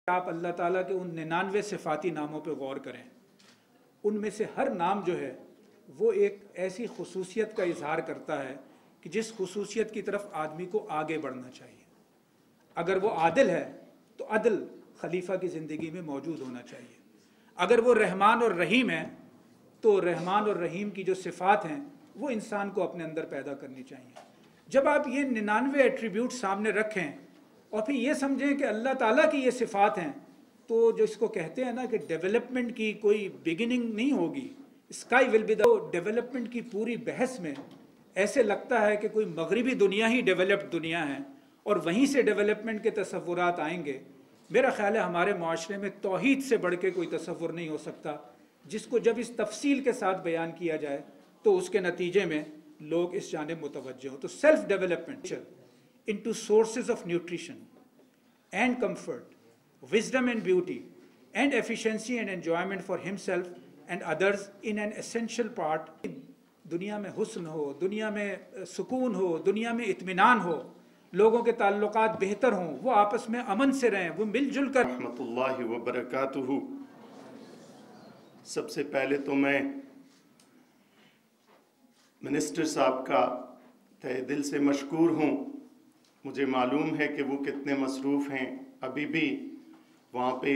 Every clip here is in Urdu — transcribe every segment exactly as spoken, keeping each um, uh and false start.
آپ اللہ تعالیٰ کے ان ننانوے صفاتی ناموں پہ غور کریں، ان میں سے ہر نام جو ہے وہ ایک ایسی خصوصیت کا اظہار کرتا ہے کہ جس خصوصیت کی طرف آدمی کو آگے بڑھنا چاہیے۔ اگر وہ عادل ہے تو عدل خلیفہ کی زندگی میں موجود ہونا چاہیے۔ اگر وہ رحمان اور رحیم ہے تو رحمان اور رحیم کی جو صفات ہیں وہ انسان کو اپنے اندر پیدا کرنی چاہیے۔ جب آپ یہ ننانوے ایٹریبیوٹ سامنے رکھیں اور پھر یہ سمجھیں کہ اللہ تعالیٰ کی یہ صفات ہیں، تو جو اس کو کہتے ہیں نا کہ ڈیولپمنٹ کی کوئی بگننگ نہیں ہوگی، sky will be the development کی پوری بحث میں ایسے لگتا ہے کہ کوئی مغربی دنیا ہی ڈیولپڈ دنیا ہے اور وہیں سے ڈیولپمنٹ کے تصورات آئیں گے۔ میرا خیال ہے ہمارے معاشرے میں توحید سے بڑھ کے کوئی تصور نہیں ہو سکتا، جس کو جب اس تفصیل کے ساتھ بیان کیا جائے تو اس کے نتیجے میں لوگ اس جانب متوجہ ہوں۔ تو self development into sources of nutrition and comfort, wisdom and beauty, and efficiency and enjoyment for himself and others in an essential part. دنیا میں حسن ہو، دنیا میں سکون ہو، دنیا میں اطمینان ہو، لوگوں کے تعلقات بہتر ہوں، وہ آپس میں امن سے رہیں، وہ مل جل کر۔ رحمت اللہ وبرکاتہ۔ سب سے پہلے تو میں منسٹر صاحب کا تہہ دل سے مشکور ہوں۔ مجھے معلوم ہے کہ وہ کتنے مصروف ہیں، ابھی بھی وہاں پہ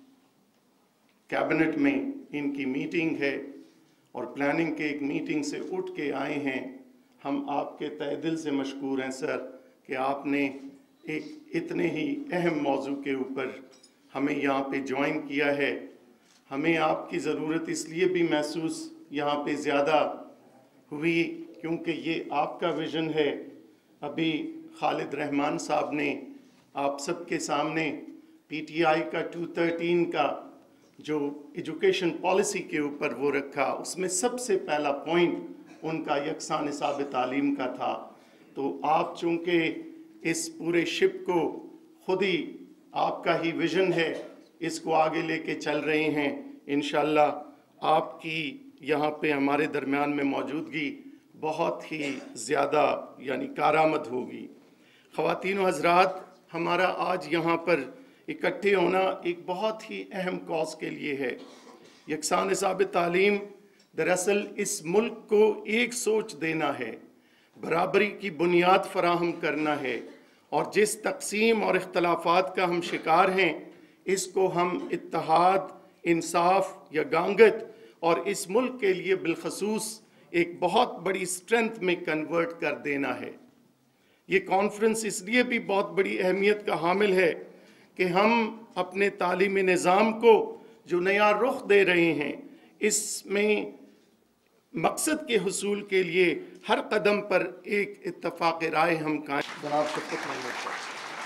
کیبنٹ میں ان کی میٹنگ ہے اور پلاننگ کے ایک میٹنگ سے اٹھ کے آئے ہیں۔ ہم آپ کے تہہ دل سے مشکور ہیں سر کہ آپ نے ایک اتنے ہی اہم موضوع کے اوپر ہمیں یہاں پہ جوائن کیا ہے۔ ہمیں آپ کی ضرورت اس لیے بھی محسوس یہاں پہ زیادہ ہوئی کیونکہ یہ آپ کا ویژن ہے۔ ابھی خالد رحمان صاحب نے آپ سب کے سامنے پی ٹی آئی کا ٹو تھرٹین کا جو ایجوکیشن پالیسی کے اوپر وہ رکھا، اس میں سب سے پہلا پوائنٹ ان کا یکساں نصاب تعلیم کا تھا۔ تو آپ چونکہ اس پورے شپ کو خود ہی آپ کا ہی ویژن ہے، اس کو آگے لے کے چل رہے ہیں، انشاءاللہ آپ کی یہاں پہ ہمارے درمیان میں موجودگی بہت ہی زیادہ یعنی کارآمد ہوگی۔ خواتین و حضرات، ہمارا آج یہاں پر اکٹھے ہونا ایک بہت ہی اہم کاز کے لیے ہے۔ یکساں نصاب تعلیم دراصل اس ملک کو ایک سوچ دینا ہے، برابری کی بنیاد فراہم کرنا ہے، اور جس تقسیم اور اختلافات کا ہم شکار ہیں اس کو ہم اتحاد، انصاف، یگانگت اور اس ملک کے لیے بالخصوص ایک بہت بڑی اسٹرینتھ میں کنورٹ کر دینا ہے۔ یہ کانفرنس اس لیے بھی بہت بڑی اہمیت کا حامل ہے کہ ہم اپنے تعلیمی نظام کو جو نیا رخ دے رہے ہیں، اس میں مقصد کے حصول کے لیے ہر قدم پر ایک اتفاق رائے ہم قائم۔ جناب شفقت محمد صاحب۔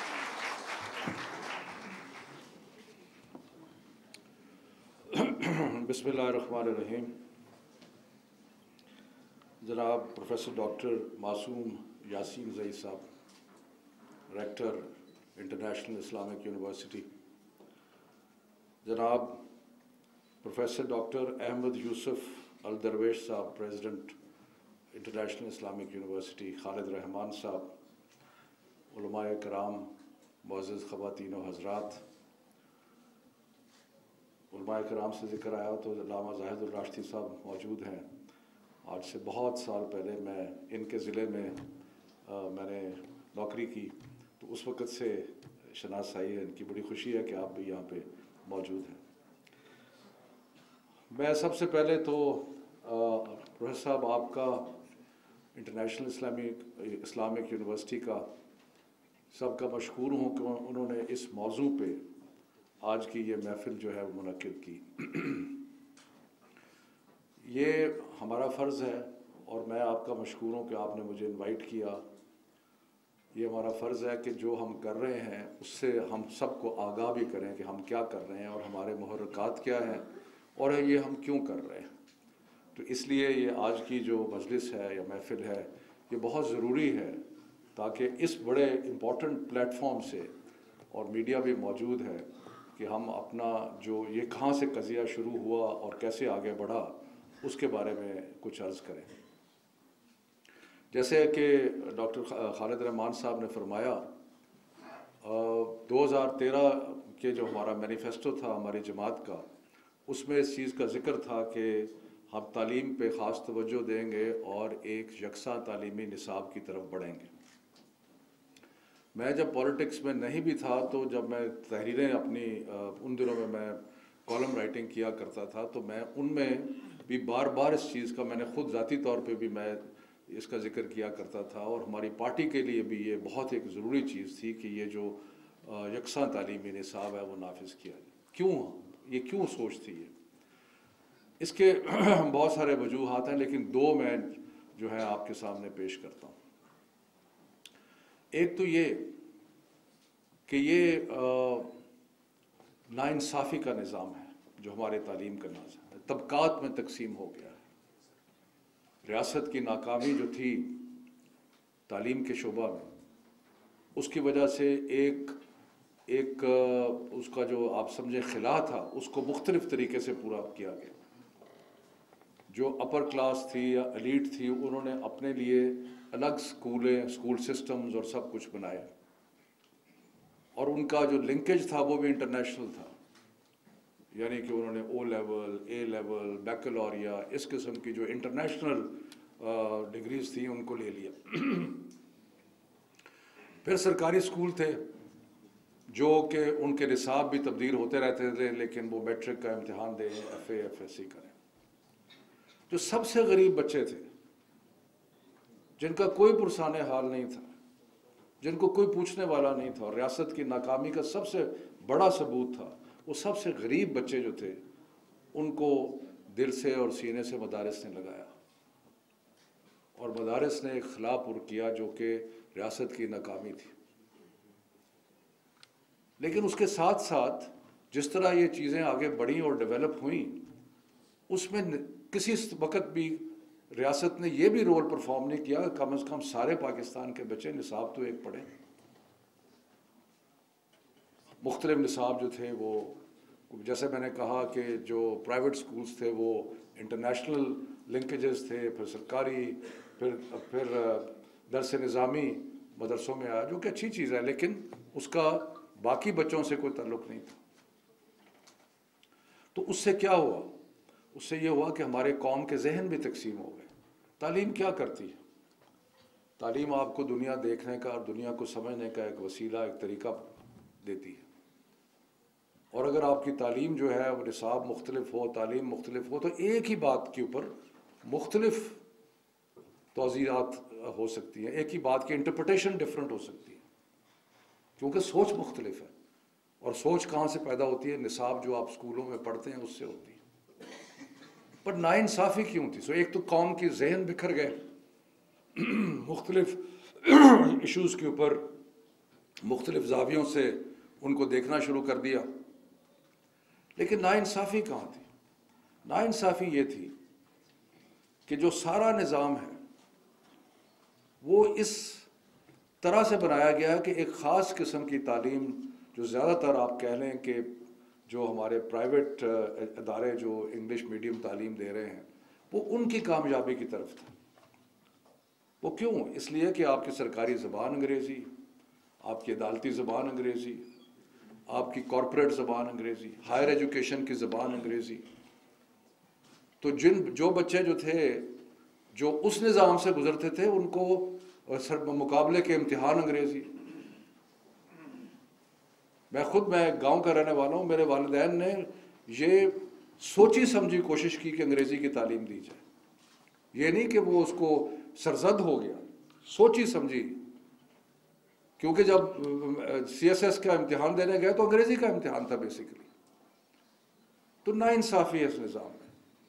بسم اللہ الرحمن الرحیم۔ جناب پروفیسر ڈاکٹر معصوم یاسین زئی صاحب، ریکٹر انٹرنیشنل اسلامک یونیورسٹی، جناب professor doctor Ahmed Yousef Al Darwish صاحب، president international Islamic university, Khalid Rahman صاحب، علماء کرام، معزز خواتین و حضرات۔ علماء کرام سے ذکر آیا تو علامہ زاہد الراشدی صاحب موجود ہیں۔ آج سے بہت سال پہلے میں ان کے ضلع میں میں نے نوکری کی، تو اس وقت سے شناسائی ہے، ان کی بڑی خوشی ہے کہ آپ بھی یہاں پہ موجود ہیں۔ میں سب سے پہلے تو پروفیسر صاحب آپ کا انٹرنیشنل اسلامک اسلامک یونیورسٹی کا سب کا مشکور ہوں کہ انہوں نے اس موضوع پہ آج کی یہ محفل جو ہے وہ منعقد کی۔ یہ ہمارا فرض ہے اور میں آپ کا مشکور ہوں کہ آپ نے مجھے انوائٹ کیا۔ یہ ہمارا فرض ہے کہ جو ہم کر رہے ہیں اس سے ہم سب کو آگاہ بھی کریں کہ ہم کیا کر رہے ہیں اور ہمارے محرکات کیا ہیں اور یہ ہم کیوں کر رہے ہیں۔ تو اس لیے یہ آج کی جو مجلس ہے یا محفل ہے یہ بہت ضروری ہے تاکہ اس بڑے امپورٹنٹ پلیٹ فارم سے، اور میڈیا بھی موجود ہے، کہ ہم اپنا جو یہ کہاں سے قضیہ شروع ہوا اور کیسے آگے بڑھا اس کے بارے میں کچھ عرض کریں۔ جیسے کہ ڈاکٹر خالد رحمان صاحب نے فرمایا، دو ہزار تیرہ کہ جو ہمارا مینیفیسٹو تھا ہماری جماعت کا، اس میں اس چیز کا ذکر تھا کہ ہم تعلیم پہ خاص توجہ دیں گے اور ایک یکساں تعلیمی نصاب کی طرف بڑھیں گے۔ میں جب پولیٹکس میں نہیں بھی تھا تو جب میں تحریریں اپنی ان دنوں میں میں کالم رائٹنگ کیا کرتا تھا تو میں ان میں بھی بار بار اس چیز کا، میں نے خود ذاتی طور پہ بھی میں اس کا ذکر کیا کرتا تھا، اور ہماری پارٹی کے لیے بھی یہ بہت ایک ضروری چیز تھی کہ یہ جو یکساں تعلیمی نصاب ہے وہ نافذ کیا جائے۔ کیوں یہ کیوں سوچ تھی یہ؟ اس کے بہت سارے وجوہات ہیں، لیکن دو میں جو ہے آپ کے سامنے پیش کرتا ہوں۔ ایک تو یہ کہ یہ ناانصافی کا نظام ہے جو ہمارے تعلیم کا نظام ہے، طبقات میں تقسیم ہو گیا ہے۔ ریاست کی ناکامی جو تھی تعلیم کے شعبہ میں، اس کی وجہ سے ایک ایک اس کا جو آپ سمجھیں خلا تھا، اس کو مختلف طریقے سے پورا کیا گیا۔ جو اپر کلاس تھی یا ایلیٹ تھی، انہوں نے اپنے لیے الگ سکولیں، اسکول سسٹمز اور سب کچھ بنائے، اور ان کا جو لنکیج تھا وہ بھی انٹرنیشنل تھا، یعنی کہ انہوں نے او لیول، اے لیول، بیکلوریا، اس قسم کی جو انٹرنیشنل ڈگریز تھیں ان کو لے لیا۔ پھر سرکاری اسکول تھے جو کہ ان کے نصاب بھی تبدیل ہوتے رہتے تھے، لیکن وہ میٹرک کا امتحان دیں، F A F S C کریں۔ جو سب سے غریب بچے تھے، جن کا کوئی پرسان حال نہیں تھا، جن کو کوئی پوچھنے والا نہیں تھا، اور ریاست کی ناکامی کا سب سے بڑا ثبوت تھا، وہ سب سے غریب بچے جو تھے ان کو دل سے اور سینے سے مدارس نے لگایا، اور مدارس نے ایک خلا پر کیا جو کہ ریاست کی ناکامی تھی۔ لیکن اس کے ساتھ ساتھ جس طرح یہ چیزیں آگے بڑھیں اور ڈیولپ ہوئیں، اس میں کسی وقت بھی ریاست نے یہ بھی رول پرفارم نہیں کیا کہ کم از کم سارے پاکستان کے بچے نصاب تو ایک پڑھیں۔ مختلف نصاب جو تھے وہ، جیسے میں نے کہا کہ جو پرائیویٹ سکولز تھے وہ انٹرنیشنل لنکیجز تھے، پھر سرکاری، پھر پھر درس نظامی مدرسوں میں آیا، جو کہ اچھی چیز ہے، لیکن اس کا باقی بچوں سے کوئی تعلق نہیں تھا۔ تو اس سے کیا ہوا؟ اس سے یہ ہوا کہ ہمارے قوم کے ذہن بھی تقسیم ہو گئے۔ تعلیم کیا کرتی ہے؟ تعلیم آپ کو دنیا دیکھنے کا اور دنیا کو سمجھنے کا ایک وسیلہ، ایک طریقہ دیتی ہے، اور اگر آپ کی تعلیم جو ہے وہ نصاب مختلف ہو، تعلیم مختلف ہو، تو ایک ہی بات کے اوپر مختلف توضیحات ہو سکتی ہیں، ایک ہی بات کی انٹرپریٹیشن ڈفرینٹ ہو سکتی ہے، کیونکہ سوچ مختلف ہے، اور سوچ کہاں سے پیدا ہوتی ہے؟ نصاب جو آپ اسکولوں میں پڑھتے ہیں اس سے ہوتی ہے۔ پر ناانصافی کیوں تھی؟ سو ایک تو قوم کے ذہن بکھر گئے، مختلف ایشوز کے اوپر مختلف زاویوں سے ان کو دیکھنا شروع کر دیا۔ لیکن ناانصافی کہاں تھی؟ ناانصافی یہ تھی کہ جو سارا نظام ہے وہ اس طرح سے بنایا گیا کہ ایک خاص قسم کی تعلیم، جو زیادہ تر آپ کہہ لیں کہ جو ہمارے پرائیویٹ ادارے جو انگلش میڈیم تعلیم دے رہے ہیں، وہ ان کی کامیابی کی طرف تھا۔ وہ کیوں؟ اس لیے کہ آپ کی سرکاری زبان انگریزی، آپ کی عدالتی زبان انگریزی، آپ کی کارپوریٹ زبان انگریزی، ہائر ایجوکیشن کی زبان انگریزی۔ تو جن جو بچے جو تھے جو اس نظام سے گزرتے تھے، ان کو مقابلے کے امتحان انگریزی۔ میں خود میں گاؤں کا رہنے والا ہوں، میرے والدین نے یہ سوچی سمجھی کوشش کی کہ انگریزی کی تعلیم دی جائے، یہ نہیں کہ وہ اس کو سرزد ہو گیا، سوچی سمجھی، کیونکہ جب سی ایس ایس کا امتحان دینے گئے تو انگریزی کا امتحان تھا بیسیکلی۔ تو ناانصافی ہے اس نظام میں،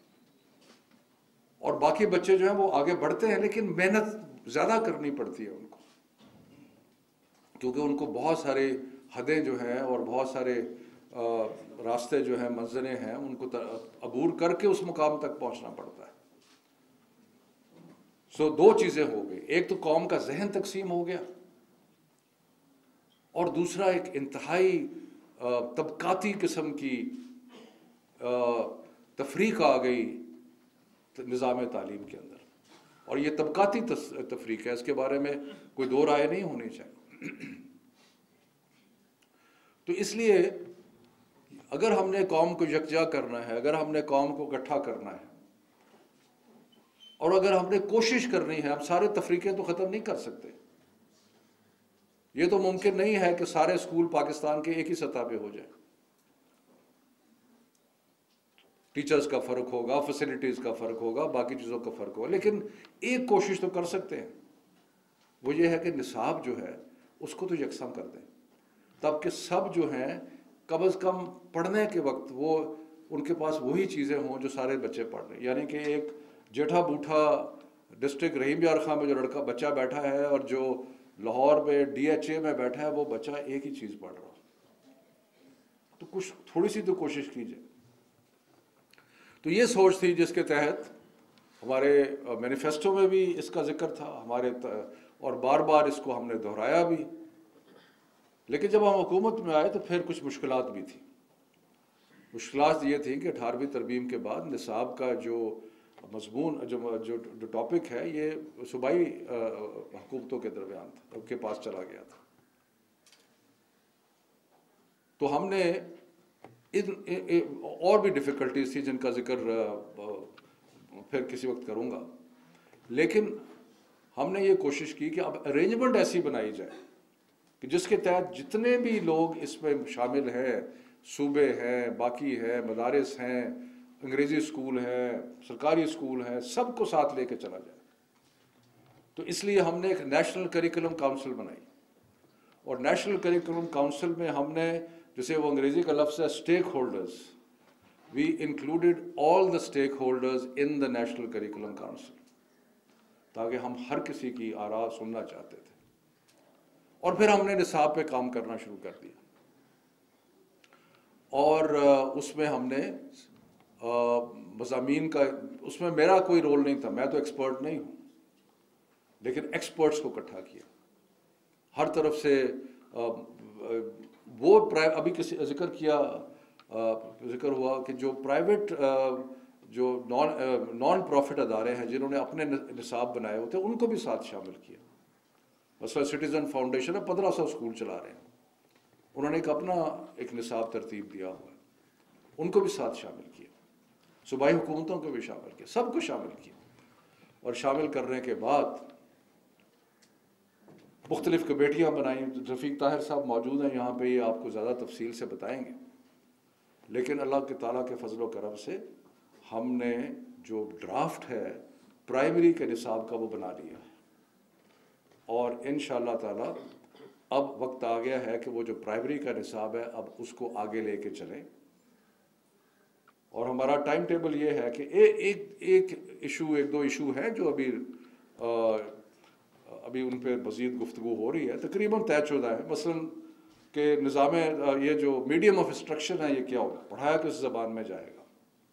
اور باقی بچے جو ہیں وہ آگے بڑھتے ہیں، لیکن محنت زیادہ کرنی پڑتی ہے ان کو، کیونکہ ان کو بہت سارے حدیں جو ہیں اور بہت سارے راستے جو ہیں، منزلیں ہیں، ان کو عبور کر کے اس مقام تک پہنچنا پڑتا ہے۔ سو دو چیزیں ہو گئی، ایک تو قوم کا ذہن تقسیم ہو گیا، اور دوسرا ایک انتہائی طبقاتی قسم کی تفریق آ گئی نظام تعلیم کے اندر، اور یہ طبقاتی تفریق ہے، اس کے بارے میں کوئی دو رائے نہیں ہونی چاہیے۔ تو اس لیے اگر ہم نے قوم کو یکجا کرنا ہے، اگر ہم نے قوم کو اکٹھا کرنا ہے، اور اگر ہم نے کوشش کرنی ہے، ہم سارے تفریقے تو ختم نہیں کر سکتے. یہ تو ممکن نہیں ہے کہ سارے اسکول پاکستان کے ایک ہی سطح پہ ہو جائیں. ٹیچرز کا فرق ہوگا، فیسلٹیز کا فرق ہوگا، باقی چیزوں کا فرق ہوگا، لیکن ایک کوشش تو کر سکتے ہیں. وہ یہ ہے کہ نصاب جو ہے اس کو تو یکساں کر دیں، تب کہ سب جو ہیں کم از کم پڑھنے کے وقت وہ ان کے پاس وہی چیزیں ہوں جو سارے بچے پڑھ رہے ہیں. یعنی کہ ایک جیٹھا بوٹھا ڈسٹرکٹ رحیم یار خان میں جو لڑکا بچہ بیٹھا ہے اور جو لاہور میں ڈی ایچ اے میں بیٹھا ہے، وہ بچہ ایک ہی چیز پڑھ رہا. تو کچھ تھوڑی سی تو کوشش کیجیے. تو یہ سوچ تھی جس کے تحت ہمارے مینیفیسٹو میں بھی اس کا ذکر تھا ہمارے، اور بار بار اس کو ہم نے دہرایا بھی. لیکن جب ہم حکومت میں آئے تو پھر کچھ مشکلات بھی تھیں. مشکلات یہ تھی کہ اٹھارہویں ترمیم کے بعد نصاب کا جو مضمون جو جو جو ٹاپک ہے یہ صوبائی حکومتوں کے درمیان تھا، ان کے پاس چلا گیا تھا. تو ہم نے اور بھی ڈیفیکلٹیز تھی جن کا ذکر پھر کسی وقت کروں گا. لیکن ہم نے یہ کوشش کی کہ اب ارینجمنٹ ایسی بنائی جائے کہ جس کے تحت جتنے بھی لوگ اس میں شامل ہیں، صوبے ہیں، باقی ہے، مدارس ہیں، انگریزی اسکول ہیں، سرکاری اسکول ہیں، سب کو ساتھ لے کے چلا جائے. تو اس لیے ہم نے ایک نیشنل کریکولم کاؤنسل بنائی. اور نیشنل کریکولم کاؤنسل میں ہم نے، جسے وہ انگریزی کا لفظ ہے stakeholders, we included all the stakeholders in the national curriculum council, تاکہ ہم ہر کسی کی آراء سننا چاہتے تھے. اور پھر ہم نے نصاب پہ کام کرنا شروع کر دیا. اور اس میں ہم نے مضامین کا، اس میں میرا کوئی رول نہیں تھا، میں تو ایکسپرٹ نہیں ہوں، لیکن ایکسپرٹس کو اکٹھا کیا ہر طرف سے. وہ ابھی کسی ذکر کیا ذکر ہوا کہ جو پرائیویٹ جو نان نان پروفٹ ادارے ہیں جنہوں نے اپنے نصاب بنائے ہوتے ہیں ان کو بھی ساتھ شامل کیا. مثلا سٹیزن فاؤنڈیشن ہے، پندرہ سو اسکول چلا رہے ہیں، انہوں نے ایک اپنا ایک نصاب ترتیب دیا ہوا ہے، ان کو بھی ساتھ شامل کیا. صوبائی حکومتوں کو بھی شامل کیا، سب کو شامل کیا. اور شامل کرنے کے بعد مختلف کمیٹیاں بنائیں. رفیق طاہر صاحب موجود ہیں یہاں پہ، یہ آپ کو زیادہ تفصیل سے بتائیں گے. لیکن اللہ کے تعالیٰ کے فضل و کرم سے ہم نے جو ڈرافٹ ہے پرائمری کے نصاب کا وہ بنا لیا ہے. اور انشاءاللہ تعالیٰ اب وقت آ گیا ہے کہ وہ جو پرائمری کا نصاب ہے اب اس کو آگے لے کے چلیں. اور ہمارا ٹائم ٹیبل یہ ہے کہ ایک ایک ایشو ایک دو ایشو ہیں جو ابھی ابھی ان پہ مزید گفتگو ہو رہی ہے، تقریباً طے شدہ ہے. مثلاً کہ نظام یہ جو میڈیم آف انسٹرکشن ہے یہ کیا ہوگا، پڑھایا کس زبان میں جائے گا،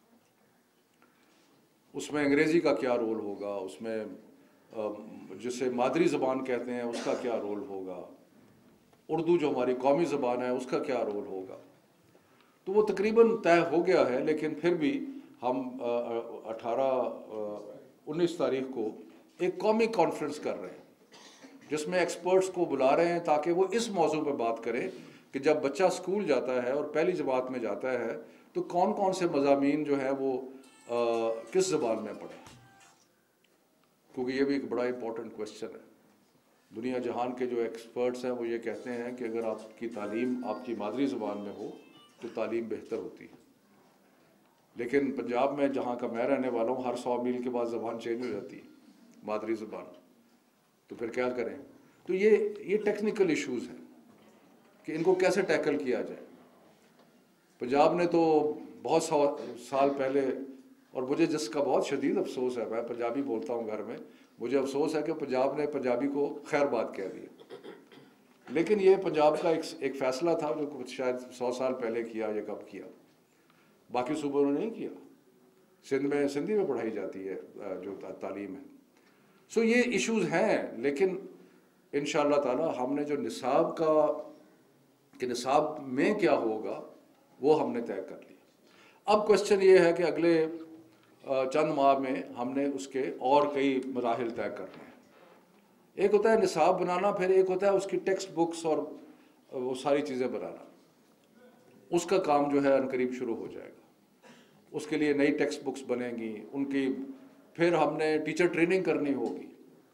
اس میں انگریزی کا کیا رول ہوگا، اس میں جسے مادری زبان کہتے ہیں اس کا کیا رول ہوگا، اردو جو ہماری قومی زبان ہے اس کا کیا رول ہوگا. تو وہ تقریباً طے ہو گیا ہے. لیکن پھر بھی ہم اٹھارہ انیس تاریخ کو ایک قومی کانفرنس کر رہے ہیں جس میں ایکسپرٹس کو بلا رہے ہیں تاکہ وہ اس موضوع پہ بات کریں کہ جب بچہ اسکول جاتا ہے اور پہلی جماعت میں جاتا ہے تو کون کون سے مضامین جو ہیں وہ کس زبان میں پڑھیں، کیونکہ یہ بھی ایک بڑا امپورٹنٹ کویسچن ہے. دنیا جہان کے جو ایکسپرٹس ہیں وہ یہ کہتے ہیں کہ اگر آپ کی تعلیم آپ کی مادری زبان میں ہو تو تعلیم بہتر ہوتی ہے. لیکن پنجاب میں جہاں کا میں رہنے والا ہوں، ہر سو میل کے بعد زبان چینج ہو جاتی ہے مادری زبان، تو پھر کیا کریں. تو یہ یہ ٹیکنیکل ایشوز ہیں کہ ان کو کیسے ٹیکل کیا جائے. پنجاب نے تو بہت سال پہلے، اور مجھے جس کا بہت شدید افسوس ہے، میں پنجابی بولتا ہوں گھر میں، مجھے افسوس ہے کہ پنجاب نے پنجابی کو خیر بات کہہ دیا. لیکن یہ پنجاب کا ایک ایک فیصلہ تھا جو شاید سو سال پہلے کیا یا کب کیا، باقی صوبوں نے نہیں کیا. سندھ میں سندھی میں پڑھائی جاتی ہے جو تعلیم ہے. سو یہ ایشوز ہیں. لیکن انشاءاللہ تعالی ہم نے جو نصاب کا کہ نصاب میں کیا ہوگا وہ ہم نے طے کر لیا. اب کوشچن یہ ہے کہ اگلے چند ماہ میں ہم نے اس کے اور کئی مراحل طے کرنے ہیں. ایک ہوتا ہے نصاب بنانا، پھر ایک ہوتا ہے اس کی ٹیکسٹ بکس اور وہ ساری چیزیں بنانا. اس کا کام جو ہے عنقریب شروع ہو جائے گا. اس کے لیے نئی ٹیکسٹ بکس بنیں گی, ان کی پھر ہم نے ٹیچر ٹریننگ کرنی ہوگی,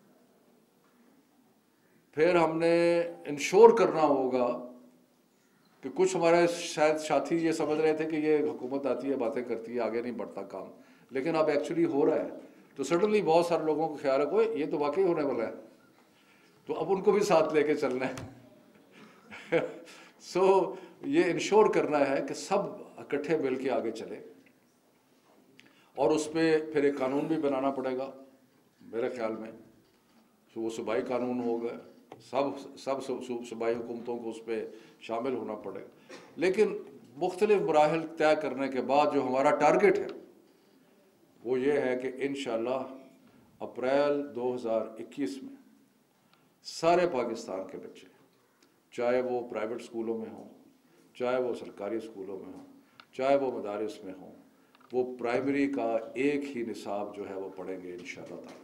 پھر ہم نے انشور کرنا ہوگا کہ کچھ ہمارے شاید ساتھی یہ سمجھ رہے تھے کہ یہ حکومت آتی ہے باتیں کرتی ہے آگے نہیں بڑھتا کام, لیکن اب ایکچولی ہو رہا ہے. تو سڈنلی بہت سارے لوگوں کو خیال ہے کوئی یہ تو واقعی ہونے والا ہے, تو اب ان کو بھی ساتھ لے کے چلنا ہے. سو یہ انشور کرنا ہے کہ سب اکٹھے مل کے آگے چلے, اور اس پہ پھر ایک قانون بھی بنانا پڑے گا میرے خیال میں. تو وہ صوبائی قانون ہوگا, سب سب صوبائی حکومتوں کو اس پہ شامل ہونا پڑے گا. لیکن مختلف مراحل طے کرنے کے بعد جو ہمارا ٹارگٹ ہے وہ یہ ہے کہ انشاءاللہ اپریل دو ہزار اکیس میں سارے پاکستان کے بچے, چاہے وہ پرائیویٹ اسکولوں میں ہوں, چاہے وہ سرکاری اسکولوں میں ہوں, چاہے وہ مدارس میں ہوں, وہ پرائمری کا ایک ہی نصاب جو ہے وہ پڑھیں گے انشاءاللہ تعالی.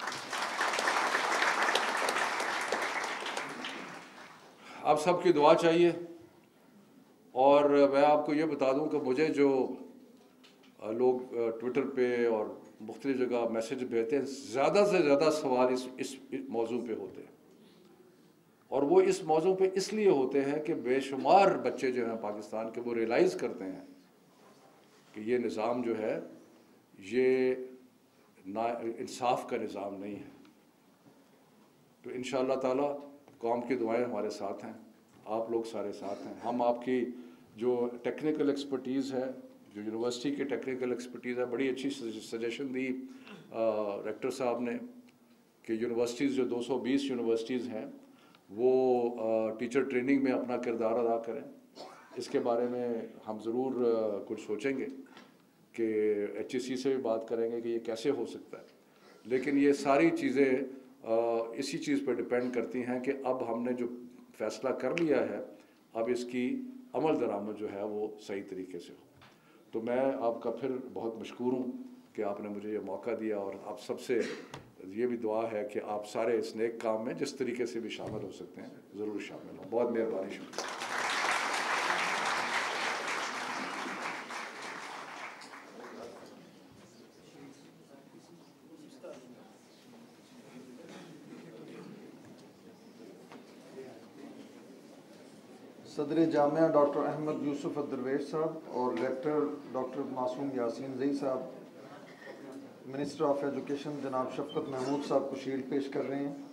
آپ سب کی دعا چاہیے. اور میں آپ کو یہ بتا دوں کہ مجھے جو لوگ ٹویٹر پہ اور مختلف جگہ میسیج بھیجتے ہیں, زیادہ سے زیادہ سوال اس اس موضوع پہ ہوتے ہیں, اور وہ اس موضوع پہ اس لیے ہوتے ہیں کہ بے شمار بچے جو ہیں پاکستان کے وہ ریئلائز کرتے ہیں کہ یہ نظام جو ہے یہ نا انصاف کا نظام نہیں ہے. تو انشاءاللہ تعالی قوم کی دعائیں ہمارے ساتھ ہیں, آپ لوگ سارے ساتھ ہیں. ہم آپ کی جو ٹیکنیکل ایکسپرٹیز ہے, جو یونیورسٹی کی ٹیکنیکل ایکسپرٹیز ہے, بڑی اچھی سجیشن دی ریکٹر صاحب نے کہ یونیورسٹیز جو دو سو بیس یونیورسٹیز ہیں وہ ٹیچر ٹریننگ میں اپنا کردار ادا کریں. اس کے بارے میں ہم ضرور کچھ سوچیں گے کہ ایچ ای سی سے بھی بات کریں گے کہ یہ کیسے ہو سکتا ہے. لیکن یہ ساری چیزیں اسی چیز پہ ڈپینڈ کرتی ہیں کہ اب ہم نے جو فیصلہ کر لیا ہے اب اس کی عمل درآمد جو ہے وہ صحیح طریقے سے ہو. تو میں آپ کا پھر بہت مشکور ہوں کہ آپ نے مجھے یہ موقع دیا, اور آپ سب سے یہ بھی دعا ہے کہ آپ سارے اس نیک کام میں جس طریقے سے بھی شامل ہو سکتے ہیں ضرور شامل ہوں. بہت مہربانی, شکریہ. صدر جامعہ ڈاکٹر احمد یوسف الدرویش صاحب اور ریکٹر ڈاکٹر معصوم یاسین زئی صاحب, منسٹر آف ایجوکیشن جناب شفقت محمود صاحب کو شیلڈ پیش کر رہے ہیں.